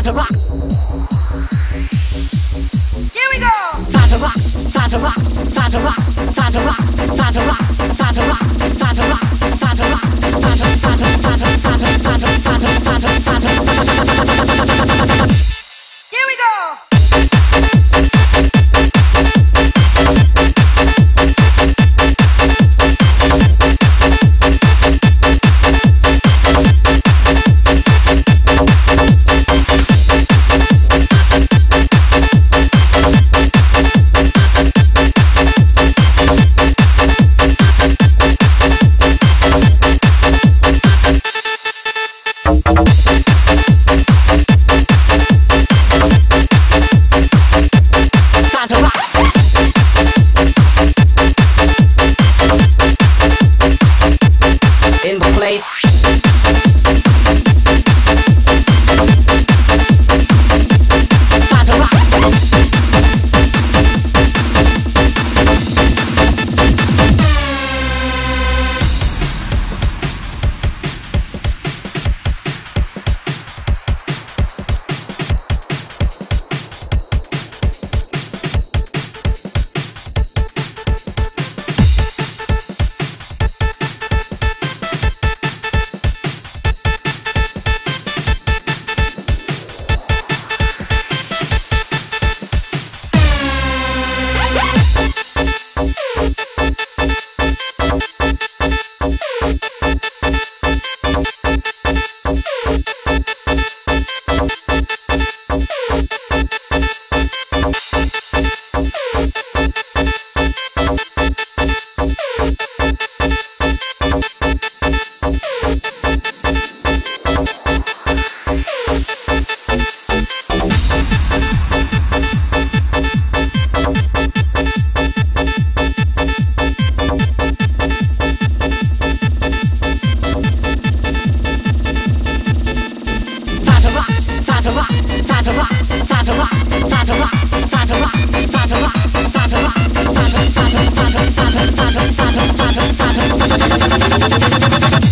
to rock. Here we go. Time to rock, time to rock, time to rock, time to rock, time to rock, time to rock, time to rock, time to rock, here we go. in the place. Time to rock. Time to rock.